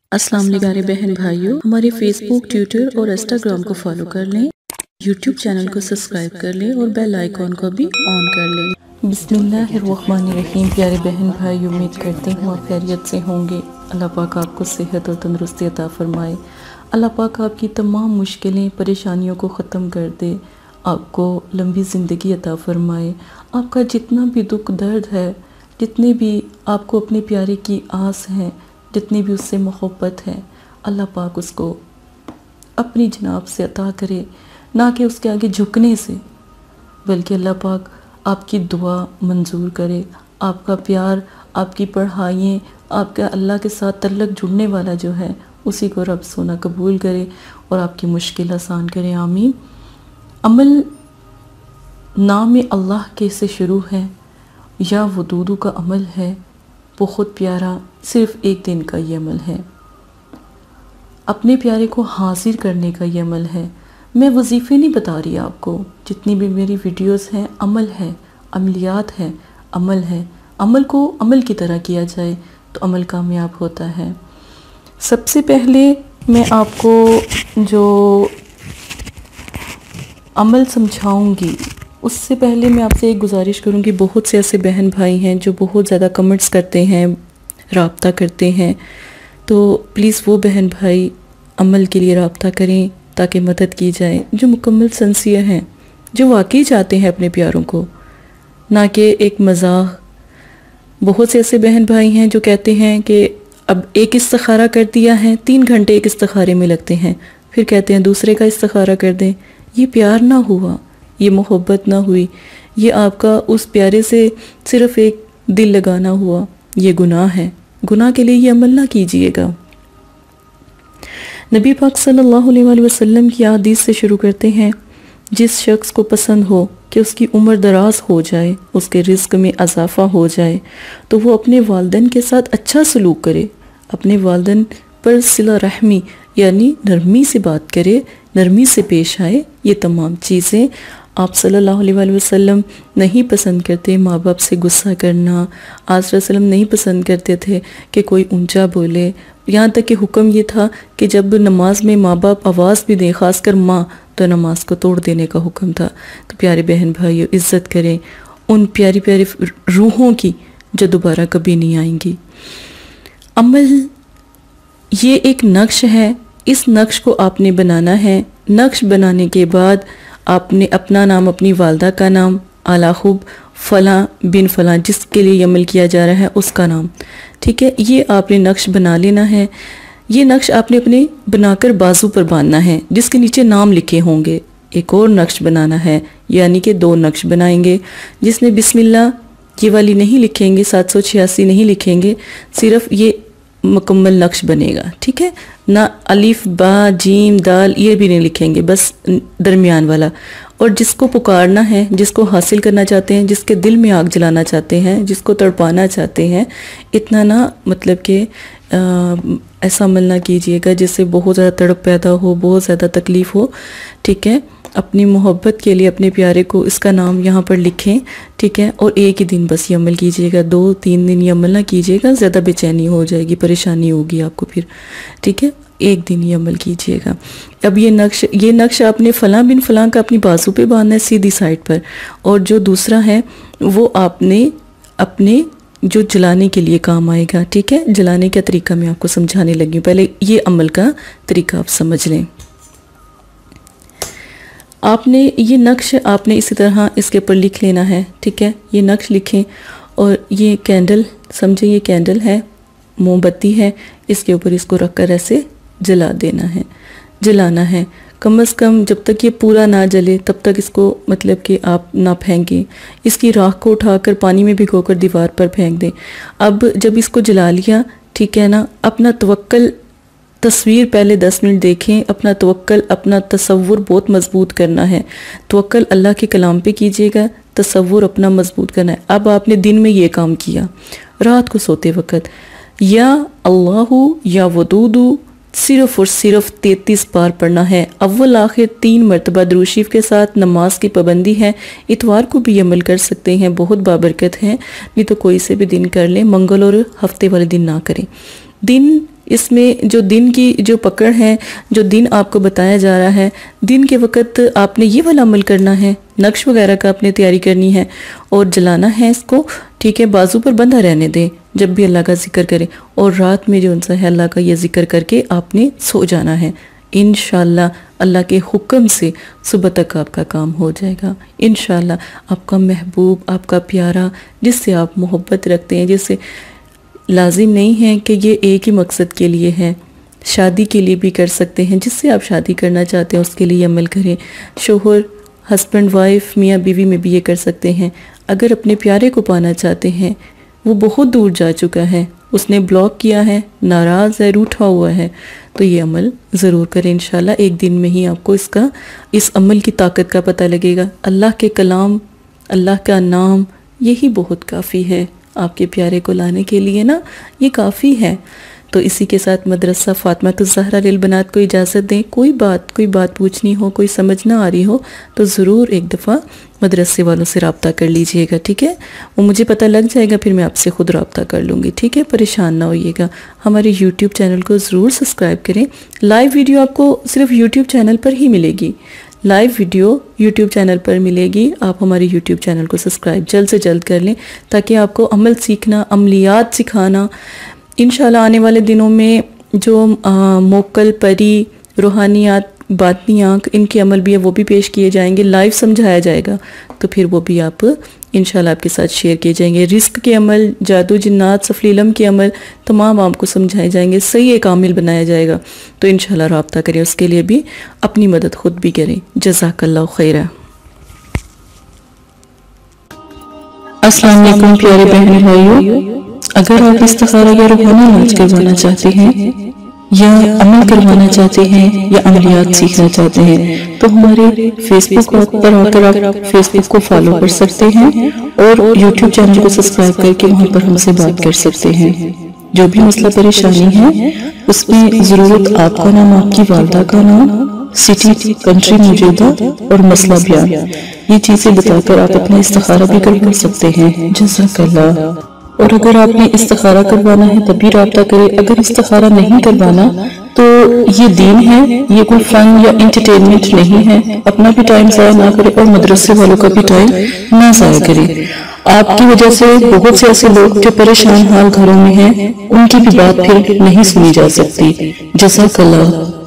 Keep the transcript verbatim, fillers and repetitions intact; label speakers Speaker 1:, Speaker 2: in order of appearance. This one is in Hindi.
Speaker 1: अस्सलाम वालेकुम प्यारे बहन भाइयों, हमारे फेसबुक, ट्विटर और इंस्टाग्राम को फॉलो कर लें, यूट्यूब चैनल को सब्सक्राइब कर लें और बेल आइकॉन को भी ऑन कर लें। बिस्मिल्लाहिर्रहमानिर्रहीम। प्यारे बहन भाई, उम्मीद करती हूँ आप खैरियत से होंगे। अल्लाह पाक आपको सेहत और तंदुरुस्ती अता फरमाए। अल्लाह पाक आपकी तमाम मुश्किलें परेशानियों को ख़त्म कर दे, आपको लंबी ज़िंदगी अता फरमाए। आपका जितना भी दुख दर्द है, जितने भी आपको अपने प्यारे की आस है, जितनी भी उससे मोहब्बत है, अल्लाह पाक उसको अपनी जनाब से अता करे, ना कि उसके आगे झुकने से, बल्कि अल्लाह पाक आपकी दुआ मंजूर करे। आपका प्यार, आपकी पढ़ाइयाँ, आपका अल्लाह के साथ तल्लक जुड़ने वाला जो है, उसी को रब सोना कबूल करे और आपकी मुश्किल आसान करे। आमीन। अमल नाम अल्लाह के से शुरू है या वदूदू का अमल है, बहुत प्यारा, सिर्फ़ एक दिन का ये अमल है। अपने प्यारे को हासिल करने का ये अमल है। मैं वजीफ़े नहीं बता रही आपको, जितनी भी मेरी वीडियोस हैं अमल है, अमलियात है, अमल है। अमल को अमल की तरह किया जाए तो अमल कामयाब होता है। सबसे पहले मैं आपको जो अमल समझाऊंगी, उससे पहले मैं आपसे एक गुजारिश करूंगी। बहुत से ऐसे बहन भाई हैं जो बहुत ज़्यादा कमेंट्स करते हैं, राब्ता करते हैं, तो प्लीज़ वो बहन भाई अमल के लिए राब्ता करें ताकि मदद की जाए। जो मुकम्मल सिंसियर हैं, जो वाकई चाहते हैं अपने प्यारों को, ना कि एक मजाक। बहुत से ऐसे बहन भाई हैं जो कहते हैं कि अब एक इस्तिखारा कर दिया है, तीन घंटे एक इस्तिखारे में लगते हैं, फिर कहते हैं दूसरे का इस्तिखारा कर दें। ये प्यार ना हुआ, ये मोहब्बत ना हुई, ये आपका उस प्यारे से सिर्फ़ एक दिल लगाना हुआ, ये गुनाह है। गुनाह के लिए ये अमल ना कीजिएगा। नबी पाक सल्लल्लाहु अलैहि वसल्लम की हदीस से शुरू करते हैं। जिस शख्स को पसंद हो कि उसकी उम्र दराज हो जाए, उसके रिज़्क़ में इजाफ़ा हो जाए, तो वो अपने वालिदैन के साथ अच्छा सलूक करे, अपने वालिदैन पर सिला रहमी यानी नरमी से बात करे, नरमी से पेश आए। ये तमाम चीज़ें आप सल्लल्लाहु अलैहि वसल्लम नहीं पसंद करते। माँ बाप से गुस्सा करना, आस वसल्लम नहीं पसंद करते थे कि कोई ऊंचा बोले। यहाँ तक कि हुक्म ये था कि जब नमाज में माँ बाप आवाज़ भी दें, ख़ासकर माँ, तो नमाज को तोड़ देने का हुक्म था। तो प्यारे बहन भाइयों, इज़्ज़त करें उन प्यारी प्यारी रूहों की जो दोबारा कभी नहीं आएंगी। अमल ये एक नक्श है, इस नक्श को आपने बनाना है। नक्श बनाने के बाद आपने अपना नाम, अपनी वालदा का नाम, आला खूब फ़लाँ बिन फ़लाँ, जिसके लिए अमल किया जा रहा है उसका नाम, ठीक है, ये आपने नक्श बना लेना है। ये नक्श आपने अपने बनाकर बाजू पर बांधना है, जिसके नीचे नाम लिखे होंगे। एक और नक्श बनाना है, यानी कि दो नक्श बनाएंगे, जिसने बिस्मिल्लाह ये वाली नहीं लिखेंगे, सात सौ छियासी नहीं लिखेंगे, सिर्फ ये मुकम्मल नक्श बनेगा, ठीक है ना। अलिफ बा जीम दाल ये भी नहीं लिखेंगे, बस दरमियान वाला। और जिसको पुकारना है, जिसको हासिल करना चाहते हैं, जिसके दिल में आग जलाना चाहते हैं, जिसको तड़पाना चाहते हैं, इतना ना मतलब कि ऐसा अमल ना कीजिएगा जिससे बहुत ज़्यादा तड़प पैदा हो, बहुत ज़्यादा तकलीफ़ हो, ठीक है। अपनी मोहब्बत के लिए अपने प्यारे को इसका नाम यहाँ पर लिखें, ठीक है। और एक ही दिन बस ये अमल कीजिएगा, दो तीन दिन ये अमल ना कीजिएगा, ज़्यादा बेचैनी हो जाएगी, परेशानी होगी आपको फिर, ठीक है। एक दिन ये अमल कीजिएगा। अब ये नक्श ये नक्श आपने फ़लाँ बिन फ़लाँ का अपनी बाजू पे बांधना है, सीधी साइड पर। और जो दूसरा है वो आपने अपने जो जलाने के लिए काम आएगा, ठीक है। जलाने का तरीका मैं आपको समझाने लगी हूँ, पहले ये अमल का तरीका आप समझ लें। आपने ये नक्श आपने इसी तरह इसके ऊपर लिख लेना है, ठीक है। ये नक्श लिखें और ये कैंडल समझे, ये कैंडल है, मोमबत्ती है, इसके ऊपर इसको रख कर ऐसे जला देना है, जलाना है। कम से कम जब तक ये पूरा ना जले तब तक इसको मतलब कि आप ना फेंकें। इसकी राख को उठाकर पानी में भिगोकर दीवार पर फेंक दें। अब जब इसको जला लिया, ठीक है ना, अपना तवक्कल तस्वीर पहले दस मिनट देखें। अपना तवक्कल, अपना तसव्वुर बहुत मजबूत करना है। तवक्कल अल्लाह के कलाम पे कीजिएगा, तसव्वुर अपना मजबूत करना है। अब आपने दिन में ये काम किया, रात को सोते वक्त या अल्लाहु या वदूदू सिर्फ और सिर्फ तैंतीस बार पढ़ना है। अव्वल आखिर तीन मरतबा दुरूद शरीफ के साथ। नमाज की पाबंदी है, इतवार को भी अमल कर सकते हैं, बहुत बाबरकत है। नहीं तो कोई से भी दिन कर लें, मंगल और हफ्ते वाले दिन ना करें। दिन इसमें जो दिन की जो पकड़ है, जो दिन आपको बताया जा रहा है, दिन के वक्त आपने ये वाला अमल करना है, नक्श वगैरह का आपने तैयारी करनी है और जलाना है इसको, ठीक है। बाजू पर बंधा रहने दें जब भी अल्लाह का जिक्र करें, और रात में जो उनसा है अल्लाह का ये जिक्र करके आपने सो जाना है। इंशाल्लाह अल्लाह के हुक्म से सुबह तक आपका काम हो जाएगा। इंशाल्लाह आपका महबूब, आपका प्यारा, जिससे आप मोहब्बत रखते हैं, जिससे लाजिम नहीं है कि ये एक ही मकसद के लिए है, शादी के लिए भी कर सकते हैं, जिससे आप शादी करना चाहते हैं उसके लिए अमल करें। शोहर, हस्बैंड वाइफ, मियाँ बीवी में भी ये कर सकते हैं। अगर अपने प्यारे को पाना चाहते हैं, वो बहुत दूर जा चुका है, उसने ब्लॉक किया है, नाराज़ है, रूठा हुआ है, तो ये अमल ज़रूर करें। इंशाल्लाह एक दिन में ही आपको इसका इस अमल की ताकत का पता लगेगा। अल्लाह के कलाम, अल्लाह का नाम, यही बहुत काफ़ी है आपके प्यारे को लाने के लिए ना, ये काफ़ी है। तो इसी के साथ मदरसा फातिमातुज़्ज़हरा लिल बनात को इजाज़त दें। कोई बात कोई बात पूछनी हो, कोई समझ ना आ रही हो तो ज़रूर एक दफ़ा मदरसे वालों से रब्ता कर लीजिएगा, ठीक है। वो मुझे पता लग जाएगा, फिर मैं आपसे ख़ुद रब्ता कर लूँगी, ठीक है। परेशान ना होइएगा। हमारे यूट्यूब चैनल को ज़रूर सब्सक्राइब करें। लाइव वीडियो आपको सिर्फ यूट्यूब चैनल पर ही मिलेगी, लाइव वीडियो यूट्यूब चैनल पर मिलेगी। आप हमारे यूट्यूब चैनल को सब्सक्राइब जल्द से जल्द कर लें, ताकि आपको अमल सीखना, अमलियात सिखाना, इंशाल्लाह आने वाले दिनों में जो आ, मोकल, परी, रूहानियात, बातनी आँख, इनके अमल भी है वो भी पेश किए जाएंगे, लाइव समझाया जाएगा, तो फिर वो भी आप इंशाल्लाह आपके साथ शेयर किए जाएंगे। रिस्क के अमल, जादू, जिन्नात, सफलीलम के अमल तमाम आपको समझाए जाएंगे, सही एक आमिल बनाया जाएगा। तो इंशाल्लाह रब्ता करें, उसके लिए भी अपनी मदद खुद भी करें। जज़ाकल्लाहु खैरा।
Speaker 2: अस्सलाम वालेकुम प्यारे बहन भाइयों, अगर आप इस्तिखारा या रूहानी इलाज करवाना चाहते हैं या अमल करवाना चाहते हैं या अमलियात सीखना चाहते हैं तो हमारे फेसबुक पर आकर आप फेसबुक को फॉलो कर सकते हैं और यूट्यूब चैनल को सब्सक्राइब करके वहां पर हमसे बात कर सकते हैं। जो भी मसला परेशानी है उसमें ज़रूरत आपका नाम, आपकी वालदा का नाम, सिटी, कंट्री मौजूदा और मसला बयान, ये चीजें बताकर आप अपना इस्तिखारा भी करवा सकते हैं। जज़ाकल्लाह। और अगर आपने इस्तिखारा करवाना है तभी रब्ता करें, अगर इस्तिखारा नहीं करवाना तो ये दीन है, ये कोई फन या एंटरटेनमेंट नहीं है। अपना भी टाइम ज़ाया ना करें और मदरसे वालों का भी टाइम ना ज़ाया करें। आपकी वजह से बहुत से ऐसे लोग जो परेशान हाल घरों में हैं, उनकी भी बात फिर नहीं सुनी जा सकती। जज़ाकल्लाह।